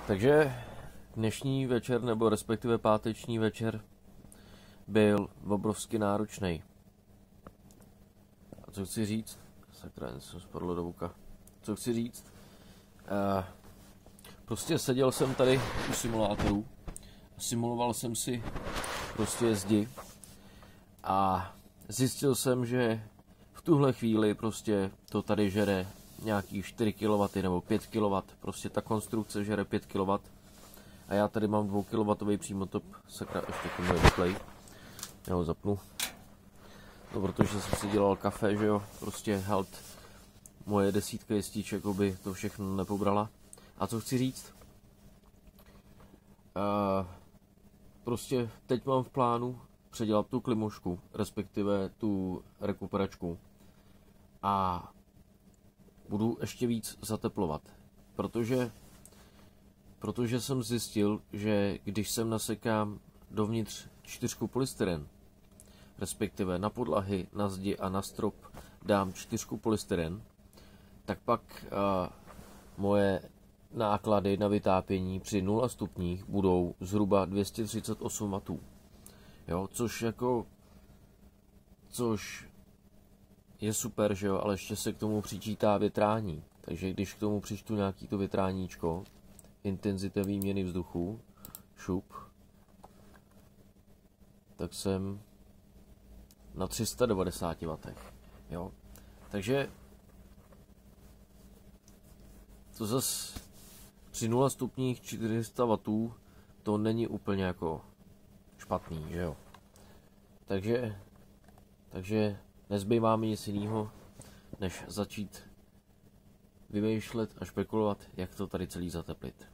Takže dnešní večer, nebo respektive páteční večer, byl obrovsky náročný. A co chci říct? Sakra, něco spadlo do voka. Co chci říct? Prostě seděl jsem tady u simulátorů. Simuloval jsem si prostě zdi. A zjistil jsem, že v tuhle chvíli prostě to tady žere nějakých 4 kW nebo 5 kW. Prostě ta konstrukce žere 5 kW. A já tady mám 2 kW přímotop. Sakra, ještě to můj display. Já ho zapnu. No, protože jsem si dělal kafe, že jo. Prostě halt. Moje 10 jistíček by to všechno nepobrala. A co chci říct? Prostě teď mám v plánu předělat tu klimošku, respektive tu rekuperačku. A budu ještě víc zateplovat. Protože jsem zjistil, že když sem nasekám dovnitř 4 polystyren, respektive na podlahy, na zdi a na strop dám 4 polystyren, tak pak moje náklady na vytápění při 0 stupních budou zhruba 238 W. Jo, což je super, že jo, ale ještě se k tomu přičítá větrání. Takže když k tomu přičtu nějaký to větráníčko, intenzita výměny vzduchu, šup, tak jsem na 390 W. Jo. Takže to zase při 0 stupních 400 W to není úplně jako špatný, že jo. Takže nezbývá mi nic jiného, než začít vymýšlet a špekulovat, jak to tady celý zateplit.